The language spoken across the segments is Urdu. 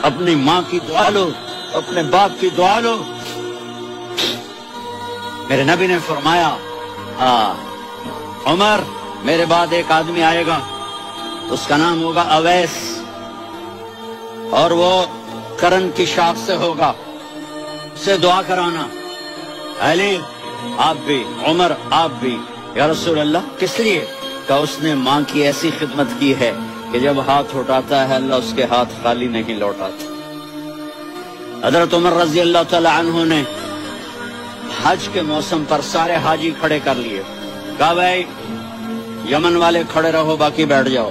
اپنی ماں کی دعا لو، اپنے باپ کی دعا لو۔ میرے نبی نے فرمایا عمر میرے بعد ایک آدمی آئے گا، اس کا نام ہوگا اویس، اور وہ کرن کی شاخ سے ہوگا، اسے دعا کرانا۔ علی آپ بھی، عمر آپ بھی۔ یا رسول اللہ کس لیے؟ کہ اس نے ماں کی ایسی خدمت کی ہے کہ جب ہاتھ اٹھاتا ہے اللہ اس کے ہاتھ خالی نہیں لوٹاتا۔ حضرت عمر رضی اللہ تعالی عنہ نے حج کے موسم پر سارے حاجی کھڑے کر لیے، کہا بھائی یمن والے کھڑے رہو، باقی بیٹھ جاؤ۔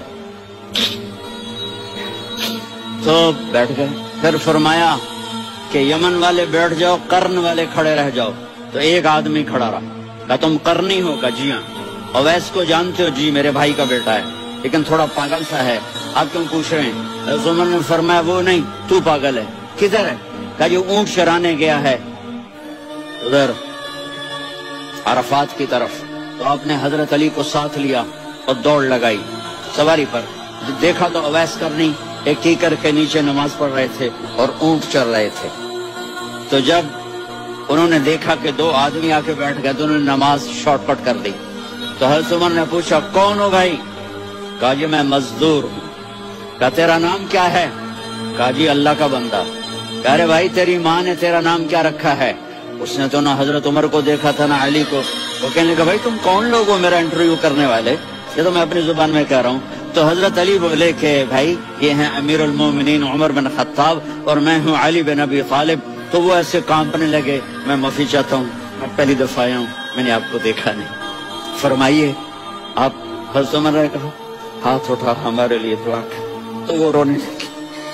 تو بیٹھ گئے۔ پھر فرمایا کہ یمن والے بیٹھ جاؤ، قرن والے کھڑے رہ جاؤ۔ تو ایک آدمی کھڑا رہا، کہا تم قرنی ہو؟ کہا جی ہاں۔ اویس کو جانتے ہو؟ جی میرے بھائی کا بیٹا ہے، لیکن تھوڑا پاگل سا ہے، آپ کیوں پوچھ رہے ہیں؟ حضرت عمر نے فرمایا وہ نہیں، تو پاگل ہے۔ کدھر ہے؟ کہا جو اونٹ چرانے گیا ہے ادھر عرفات کی طرف۔ تو آپ نے حضرت علی کو ساتھ لیا اور دوڑ لگائی سواری پر۔ دیکھا تو اویس کرنی ایک کیکر کے نیچے نماز پڑھ رہے تھے اور اونٹ چر رہے تھے۔ تو جب انہوں نے دیکھا کہ دو آدمی آ کے بیٹھ گئے تو انہوں نے نماز شارٹ کٹ کر دی۔ تو حضرت عمر نے پوچھا کون ہو بھائی؟ کہا جی میں مزدور ہوں۔ کہا تیرا نام کیا ہے؟ کہا جی اللہ کا بندہ۔ کہا رے بھائی تیری ماں نے تیرا نام کیا رکھا ہے؟ اس نے تو نہ حضرت عمر کو دیکھا تھا نہ علی کو۔ وہ کہنے لگا بھائی تم کون لوگ ہو میرا انٹرویو کرنے والے؟ یہ تو میں اپنی زبان میں کہہ رہا ہوں۔ تو حضرت علی بولے کہ بھائی یہ ہیں امیر المومنین عمر بن خطاب اور میں ہوں علی بن ابی طالب۔ تو وہ ایسے کانپنے لگے، میں معافی چاہتا ہوں، میں پہلی دفعہ آیا ہوں، میں نے آپ کو دیکھا نہیں، فرمائیے آپ۔ حضرت عمر نے کہا ہاتھ اٹھا ہمارے لیے دعا کر۔ تو وہ رونے لگے،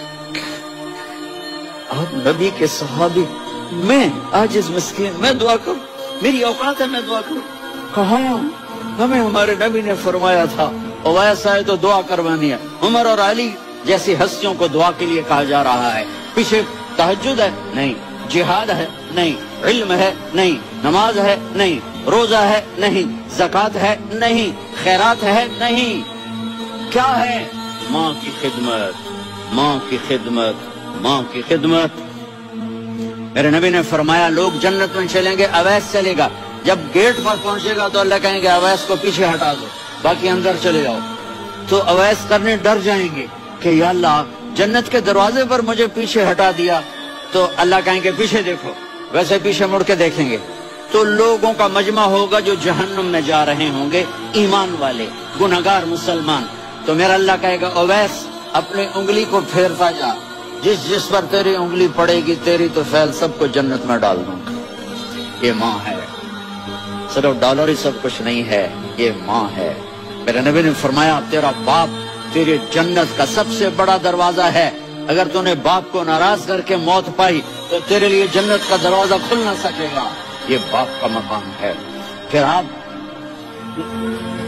آپ نبی کے صحابی، میں عاجز مسکین میں دعا کروں؟ میری اوقات ہے میں دعا کروں؟ کہا ہمیں ہمارے نبی نے فرمایا تھا اویس آئے تو دعا کروانی ہے۔ عمر اور علی جیسی ہستیوں کو دعا کے لیے کہا جا رہا ہے۔ پیچھے تہجد ہے نہیں، جہاد ہے نہیں، علم ہے نہیں، نماز ہے نہیں، روزہ ہے نہیں، زکوٰۃ ہے نہیں، خیرات ہے نہیں، کیا ہے؟ ماں کی خدمت، ماں کی خدمت، ماں کی خدمت۔ میرے نبی نے فرمایا لوگ جنت میں چلیں گے، اویس چلے گا۔ جب گیٹ پر پہنچے گا تو اللہ کہیں گے اویس کو پیچھے ہٹا دو، باقی اندر چلے جاؤ۔ تو اویس کرنے ڈر جائیں گے کہ یا اللہ جنت کے دروازے پر مجھے پیچھے ہٹا دیا۔ تو اللہ کہیں گے پیچھے دیکھو، ویسے پیچھے مڑ کے دیکھیں گے تو لوگوں کا مجمع ہوگا جو جہنم میں جا رہے ہوں گے، ایمان والے، گنہگار مسلمان۔ تو میرا اللہ کہے گا اویس اپنی انگلی کو پھیرتا جا، جس جس پر تیری انگلی پڑے گی تیری تو فیل سب کو جنت میں ڈال دوں گا۔ یہ ماں ہے، صرف ڈالر ہی سب کچھ نہیں ہے، یہ ماں ہے۔ میرے نبی نے فرمایا تیرا باپ تیری جنت کا سب سے بڑا دروازہ ہے، اگر تو نے باپ کو ناراض کر کے موت پائی تو تیرے لیے جنت کا دروازہ کھل نہ سکے گا، یہ باپ کا مقام ہے۔ پھر آپ